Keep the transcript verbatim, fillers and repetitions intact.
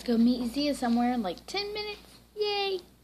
to go meet Zia somewhere in like ten minutes. Yay!